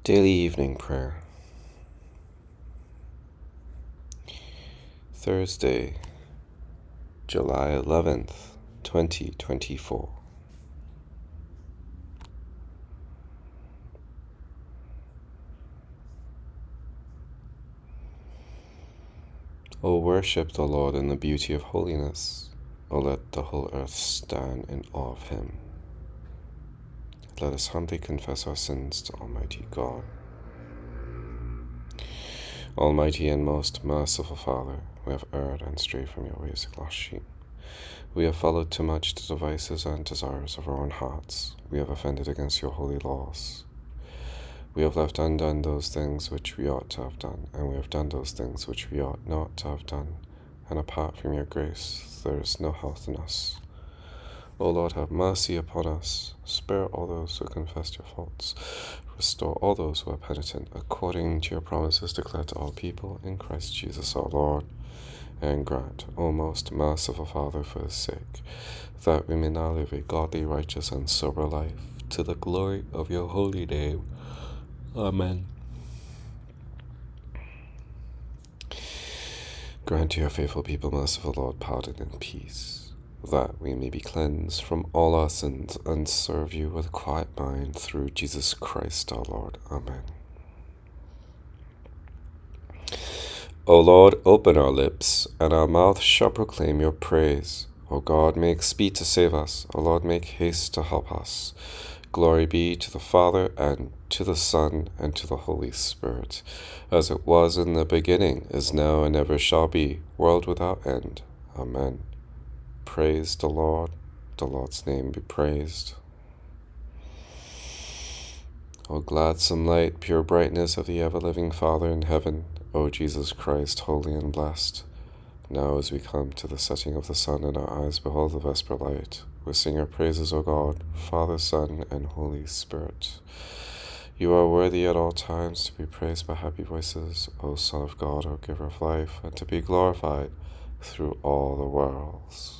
Daily Evening Prayer. Thursday, July 11th, 2024. O worship the Lord in the beauty of holiness. O let the whole earth stand in awe of him. Let us humbly confess our sins to Almighty God. Almighty and most merciful Father, we have erred and strayed from your ways like lost sheep. We have followed too much the devices and desires of our own hearts. We have offended against your holy laws. We have left undone those things which we ought to have done, and we have done those things which we ought not to have done. And apart from your grace, there is no health in us. O Lord, have mercy upon us. Spare all those who confess your faults. Restore all those who are penitent, according to your promises declared to all people in Christ Jesus our Lord. And grant, O most merciful Father, for his sake, that we may now live a godly, righteous, and sober life, to the glory of your holy name. Amen. Grant to your faithful people, merciful Lord, pardon and peace, that we may be cleansed from all our sins and serve you with a quiet mind through Jesus Christ our Lord. Amen. O Lord, open our lips, and our mouth shall proclaim your praise. O God, make speed to save us. O Lord, make haste to help us. Glory be to the Father, and to the Son, and to the Holy Spirit, as it was in the beginning, is now, and ever shall be, world without end. Amen. Praise the Lord. The Lord's name be praised. O gladsome light, pure brightness of the ever-living Father in heaven, O Jesus Christ, holy and blessed, now as we come to the setting of the sun and our eyes behold the vesper light, we sing your praises, O God, Father, Son, and Holy Spirit. You are worthy at all times to be praised by happy voices, O Son of God, O Giver of life, and to be glorified through all the worlds.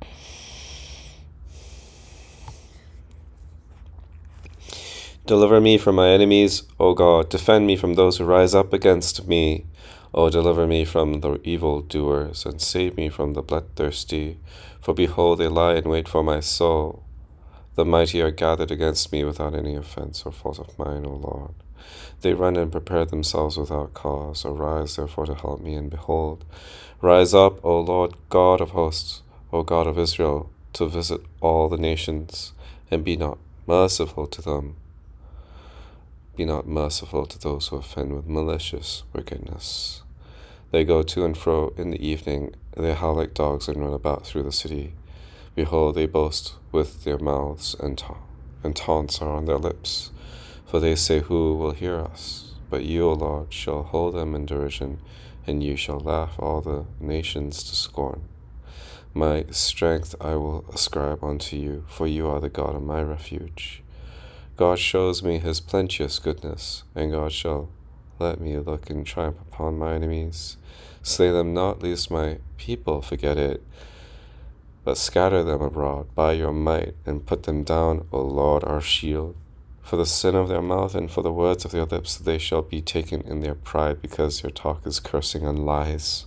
Deliver me from my enemies, O God. Defend me from those who rise up against me. O deliver me from the evildoers, and save me from the bloodthirsty. For behold, they lie in wait for my soul. The mighty are gathered against me without any offense or fault of mine, O Lord. They run and prepare themselves without cause. Arise, therefore, to help me, and behold, rise up, O Lord God of hosts, O God of Israel, to visit all the nations, and be not merciful to them. Be not merciful to those who offend with malicious wickedness. They go to and fro in the evening, they howl like dogs and run about through the city. Behold, they boast with their mouths, and taunts are on their lips. For they say, who will hear us? But you, O Lord, shall hold them in derision, and you shall laugh all the nations to scorn. My strength I will ascribe unto you, for you are the God of my refuge. God shows me his plenteous goodness, and God shall let me look in triumph upon my enemies. Slay them not, lest my people forget it, but scatter them abroad by your might, and put them down, O Lord, our shield. For the sin of their mouth and for the words of their lips they shall be taken in their pride, because their talk is cursing and lies.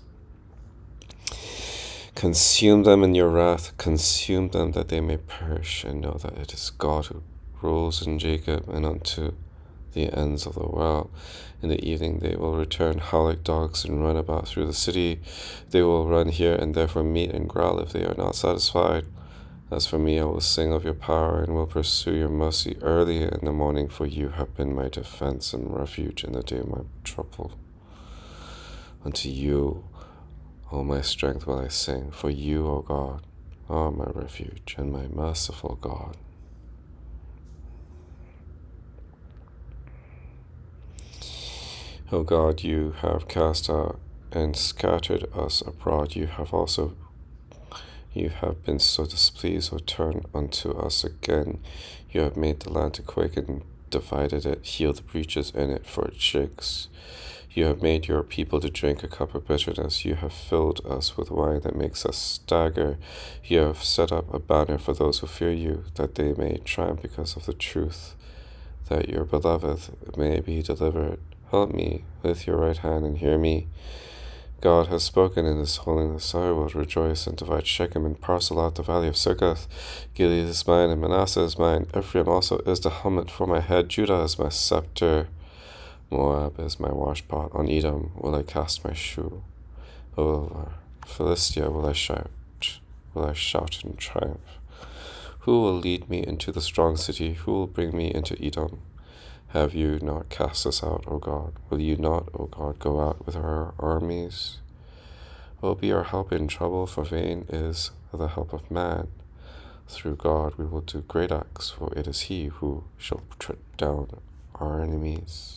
Consume them in your wrath, consume them that they may perish, and know that it is God who rules in Jacob and unto the ends of the world. In the evening they will return, howl like dogs, and run about through the city. They will run here and there for meat, and growl if they are not satisfied. As for me, I will sing of your power, and will pursue your mercy early in the morning, for you have been my defense and refuge in the day of my trouble. Unto you, O my strength, will I sing, for you, O God, are my refuge and my merciful God. O God, you have cast out and scattered us abroad. You have been so displeased, O turn unto us again. You have made the land to quake and divided it, healed the breaches in it, for it shakes. You have made your people to drink a cup of bitterness. You have filled us with wine that makes us stagger. You have set up a banner for those who fear you, that they may triumph because of the truth that your beloved may be delivered. Help me with your right hand and hear me. God has spoken in his holiness. I will rejoice and divide Shechem and parcel out the valley of Succoth. Gilead is mine and Manasseh is mine. Ephraim also is the helmet for my head. Judah is my scepter. Moab is my washpot. On Edom will I cast my shoe. Over Philistia will I shout in triumph. Who will lead me into the strong city? Who will bring me into Edom? Have you not cast us out, O God? Will you not, O God, go out with our armies? Will be our help in trouble, for vain is the help of man. Through God we will do great acts, for it is he who shall tread down our enemies.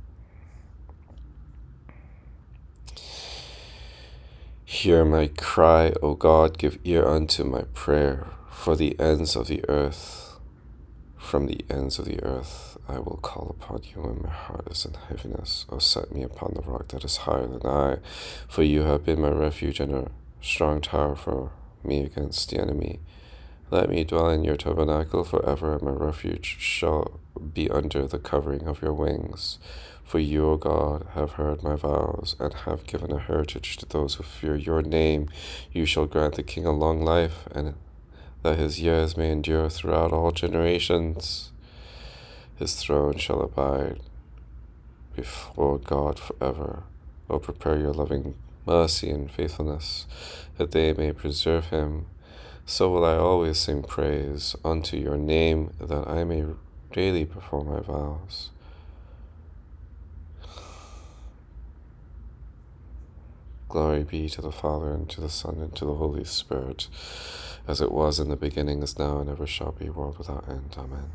Hear my cry, O God, give ear unto my prayer, for the ends of the earth. From the ends of the earth I will call upon you when my heart is in heaviness. O set me upon the rock that is higher than I, for you have been my refuge and a strong tower for me against the enemy. Let me dwell in your tabernacle forever, and my refuge shall be under the covering of your wings. For you, O God, have heard my vows, and have given a heritage to those who fear your name. You shall grant the king a long life, and that his years may endure throughout all generations. His throne shall abide before God forever. O prepare your loving mercy and faithfulness, that they may preserve him. So will I always sing praise unto your name, that I may daily perform my vows. Glory be to the Father, and to the Son, and to the Holy Spirit, as it was in the beginning, is now, and ever shall be, world without end. Amen.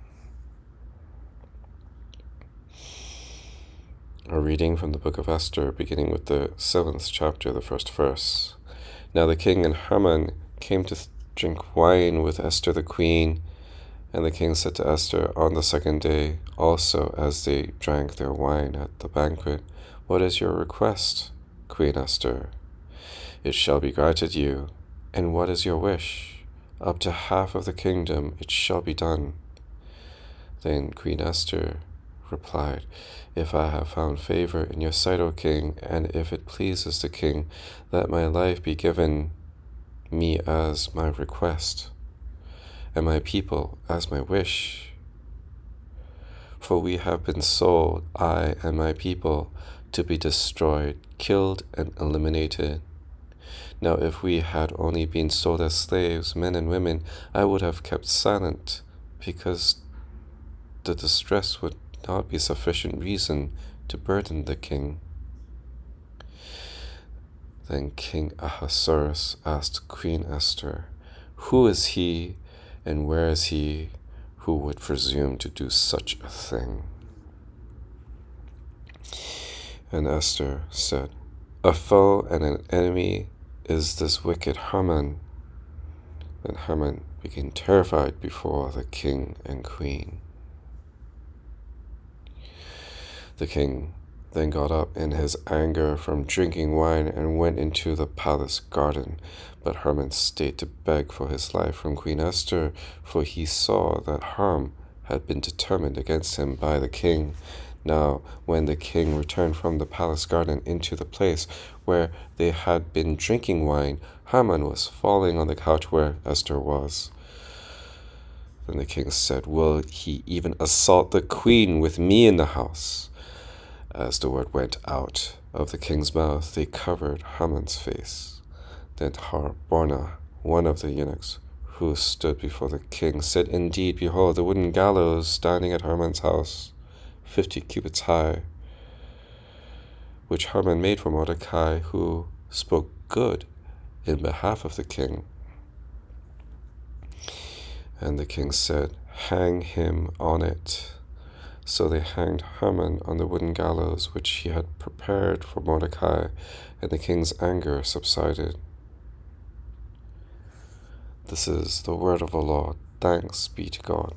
A reading from the book of Esther, beginning with the 7th chapter, the first verse. Now the king and Haman came to drink wine with Esther the queen, and the king said to Esther on the 2nd day, also as they drank their wine at the banquet, What is your request, Queen Esther? It shall be granted you. And what is your wish? Up to half of the kingdom it shall be done. Then Queen Esther replied, If I have found favor in your sight, O king, and if it pleases the king, let my life be given me as my request, and my people as my wish. For we have been sold, I and my people, to be destroyed, killed, and eliminated. Now if we had only been sold as slaves, men and women, I would have kept silent, because the distress would not be sufficient reason to burden the king. Then King Ahasuerus asked Queen Esther, Who is he, and where is he who would presume to do such a thing? And Esther said, A foe and an enemy is this wicked Haman. Then Haman became terrified before the king and queen. The king then got up in his anger from drinking wine and went into the palace garden. But Haman stayed to beg for his life from Queen Esther, for he saw that harm had been determined against him by the king. Now, when the king returned from the palace garden into the place where they had been drinking wine, Haman was falling on the couch where Esther was. Then the king said, Will he even assault the queen with me in the house? As the word went out of the king's mouth, they covered Haman's face. Then Harbona, one of the eunuchs who stood before the king, said, Indeed, behold, the wooden gallows standing at Haman's house, 50 cubits high, which Haman made for Mordecai, who spoke good in behalf of the king. And the king said, Hang him on it. So they hanged Haman on the wooden gallows which he had prepared for Mordecai, and the king's anger subsided. This is the word of the Lord. Thanks be to God.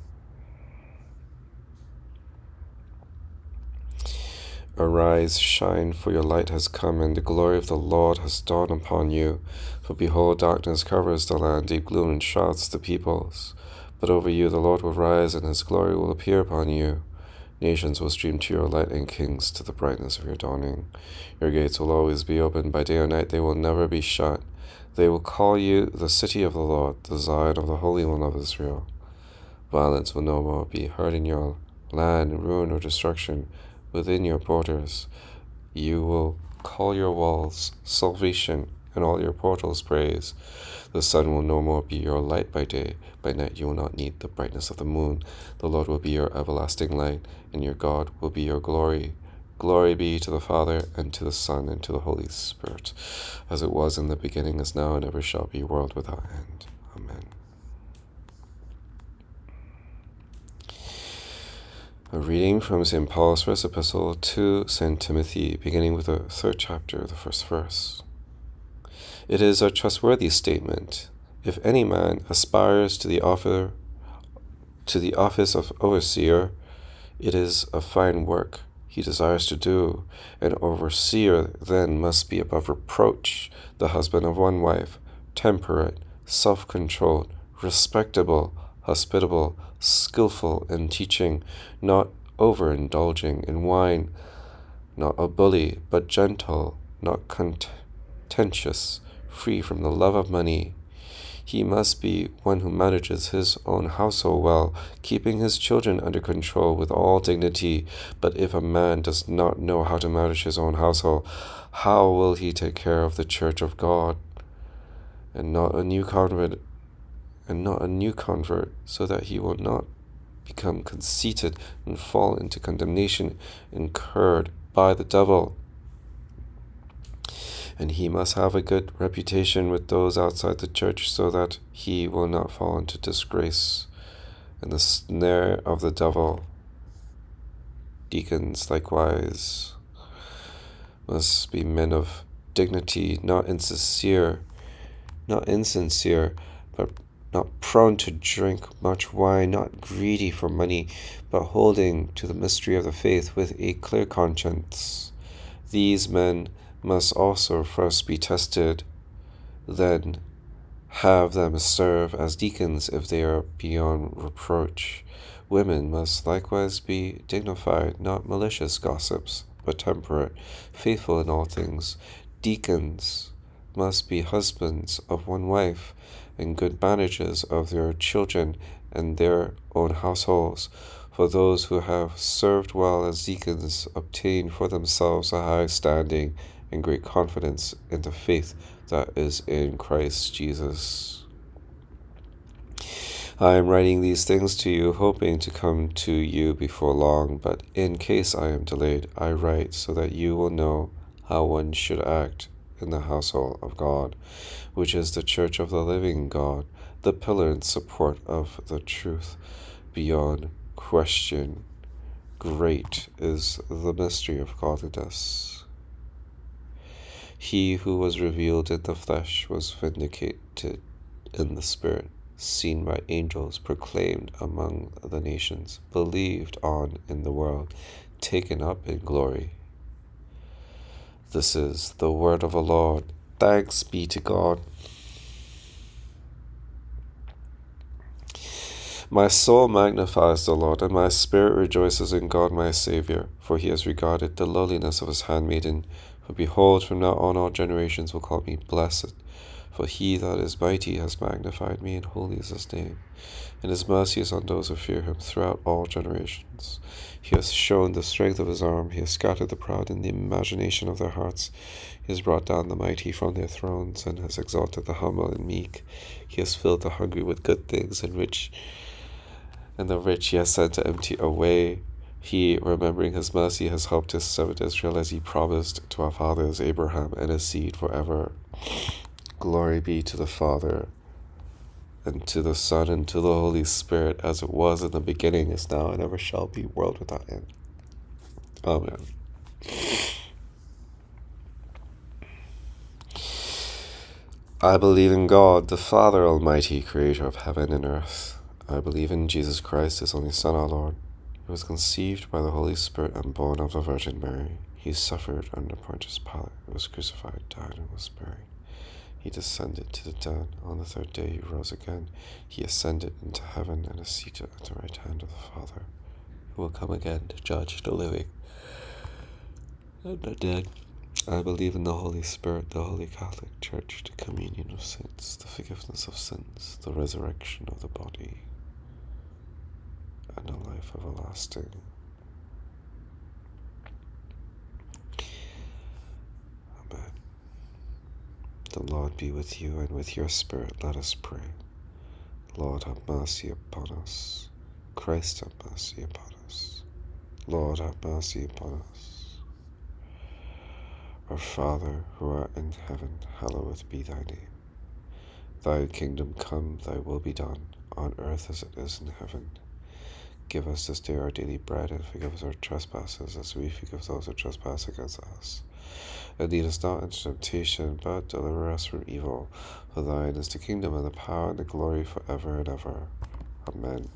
Arise, shine, for your light has come, and the glory of the Lord has dawned upon you. For behold, darkness covers the land, deep gloom enshrouds the peoples. But over you the Lord will rise, and his glory will appear upon you. Nations will stream to your light, and kings to the brightness of your dawning. Your gates will always be open. By day or night they will never be shut. They will call you the city of the Lord, the Zion of the Holy One of Israel. Violence will no more be heard in your land, ruin or destruction within your borders. You will call your walls salvation, and all your portals praise. The sun will no more be your light by day. By night you will not need the brightness of the moon. The Lord will be your everlasting light, and your God will be your glory. Glory be to the Father, and to the Son, and to the Holy Spirit, as it was in the beginning, is now, and ever shall be, world without end. Amen. A reading from St. Paul's first epistle to St. Timothy, beginning with the 3rd chapter, the 1st verse. It is a trustworthy statement. If any man aspires to the office of overseer, it is a fine work he desires to do. An overseer then must be above reproach, the husband of one wife, temperate, self-controlled, respectable, hospitable, skillful in teaching, not overindulging in wine, not a bully, but gentle, not contentious, free from the love of money. He must be one who manages his own household well, keeping his children under control with all dignity. But if a man does not know how to manage his own household, how will he take care of the church of God? And not a new convert, so that he will not become conceited and fall into condemnation incurred by the devil. And he must have a good reputation with those outside the church, so that he will not fall into disgrace and the snare of the devil. Deacons likewise must be men of dignity, not insincere, but not prone to drink much wine, not greedy for money, but holding to the mystery of the faith with a clear conscience. These men must also first be tested, then have them serve as deacons if they are beyond reproach. Women must likewise be dignified, not malicious gossips, but temperate, faithful in all things. Deacons must be husbands of one wife, and good managers of their children and their own households. For those who have served well as deacons obtain for themselves a high standing and great confidence in the faith that is in Christ Jesus. I am writing these things to you, hoping to come to you before long, but in case I am delayed, I write so that you will know how one should act in the household of God, which is the church of the living God, the pillar and support of the truth. Beyond question, great is the mystery of godliness. He who was revealed in the flesh was vindicated in the Spirit, seen by angels, proclaimed among the nations, believed on in the world, taken up in glory. This is the word of the Lord. Thanks be to God. My soul magnifies the Lord, and my spirit rejoices in God my Saviour, for he has regarded the lowliness of his handmaiden. For behold, from now on all generations will call me blessed. For he that is mighty has magnified me, and holy is his name. And his mercy is on those who fear him throughout all generations. He has shown the strength of his arm. He has scattered the proud in the imagination of their hearts. He has brought down the mighty from their thrones, and has exalted the humble and meek. He has filled the hungry with good things, and the rich he has sent empty away. He, remembering his mercy, has helped his servant Israel, as he promised to our fathers Abraham and his seed forever. Glory be to the Father, and to the Son, and to the Holy Spirit, as it was in the beginning, is now, and ever shall be, world without end. Amen. I believe in God, the Father Almighty, creator of heaven and earth. I believe in Jesus Christ, his only Son, our Lord. He was conceived by the Holy Spirit and born of the Virgin Mary. He suffered under Pontius Pilate, was crucified, died, and was buried. He descended to the dead. On the third day he rose again. He ascended into heaven and is seated at the right hand of the Father. He will come again to judge the living and the dead. I believe in the Holy Spirit, the Holy Catholic Church, the communion of saints, the forgiveness of sins, the resurrection of the body, and a life everlasting. Amen. The Lord be with you, and with your spirit let us pray. Lord, have mercy upon us. Christ, have mercy upon us. Lord, have mercy upon us. Our Father, who art in heaven, hallowed be thy name. Thy kingdom come, thy will be done, on earth as it is in heaven. Give us this day our daily bread, and forgive us our trespasses, as we forgive those who trespass against us. And lead us not into temptation, but deliver us from evil. For thine is the kingdom, and the power, and the glory, forever and ever. Amen.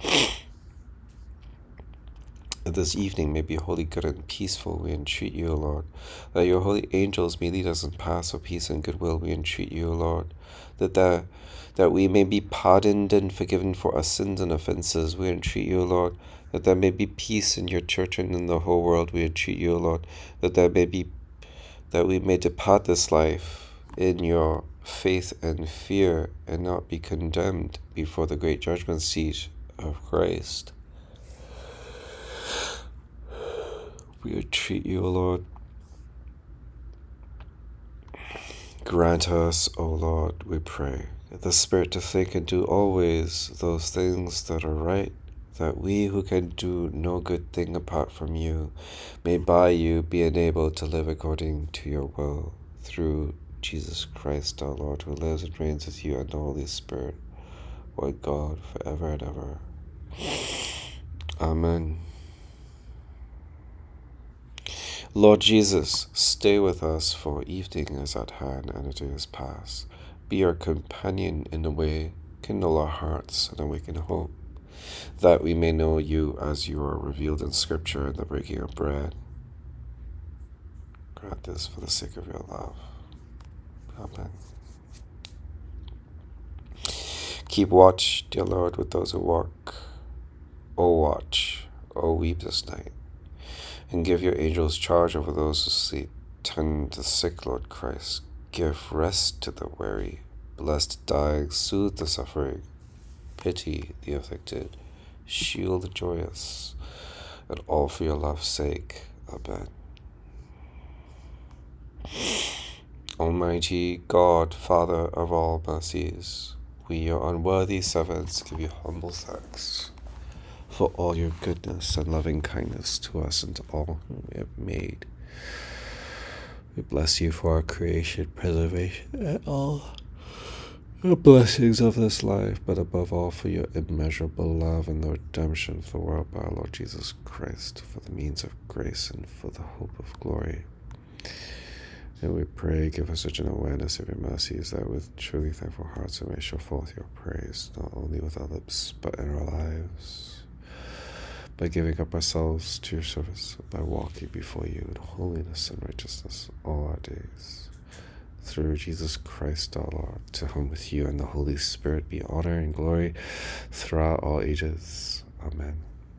That this evening may be wholly good and peaceful, we entreat you, O Lord. That your holy angels may lead us in paths of peace and goodwill, we entreat you, O Lord. That we may be pardoned and forgiven for our sins and offences, we entreat you, O Lord. That there may be peace in your church and in the whole world, we entreat you, O Lord. That we may depart this life in your faith and fear, and not be condemned before the great judgment seat of Christ. We entreat you, O Lord. Grant us, O Lord, we pray, the spirit to think and do always those things that are right, that we who can do no good thing apart from you may by you be enabled to live according to your will, through Jesus Christ our Lord, who lives and reigns with you and the Holy Spirit, one God, forever and ever. Amen. Lord Jesus, stay with us, for evening is at hand and it is past. Be our companion in the way, kindle our hearts and awaken hope, that we may know you as you are revealed in Scripture and the breaking of bread. Grant this for the sake of your love. Amen. Keep watch, dear Lord, with those who walk. O watch, O weep this night, and give your angels charge over those who sleep. Tend the sick, Lord Christ. Give rest to the weary. Bless the dying. Soothe the suffering. Pity the afflicted. Shield the joyous. And all for your love's sake. Amen. Almighty God, Father of all mercies, we, your unworthy servants, give you humble thanks for all your goodness and loving kindness to us and to all whom we have made. We bless you for our creation, preservation, and all the blessings of this life, but above all for your immeasurable love and the redemption of the world by our Lord Jesus Christ, for the means of grace and for the hope of glory. And we pray, give us such an awareness of your mercies, that with truly thankful hearts we may show forth your praise, not only with our lips, but in our lives, by giving up ourselves to your service, by walking before you in holiness and righteousness all our days. Through Jesus Christ our Lord, to whom with you and the Holy Spirit be honor and glory throughout all ages. Amen.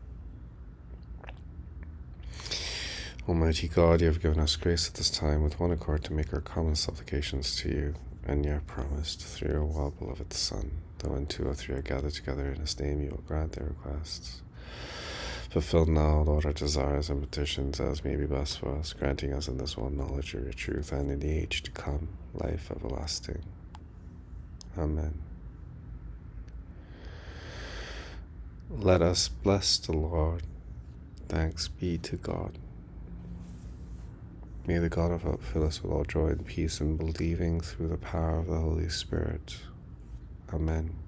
Almighty God, you have given us grace at this time with one accord to make our common supplications to you, and you have promised through your well-beloved Son, that when 2 or 3 are gathered together in his name, you will grant their requests. Fulfill now, Lord, our desires and petitions as may be best for us, granting us in this world knowledge of your truth, and in the age to come, life everlasting. Amen. Let us bless the Lord. Thanks be to God. May the God of hope fill us with all joy and peace in believing through the power of the Holy Spirit. Amen.